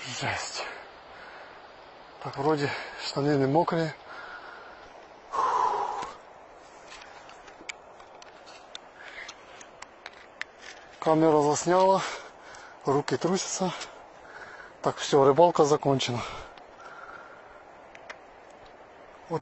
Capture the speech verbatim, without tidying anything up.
Жесть. Так, вроде штаны не мокрые. Камера засняла, руки трусятся. Так, все, рыбалка закончена.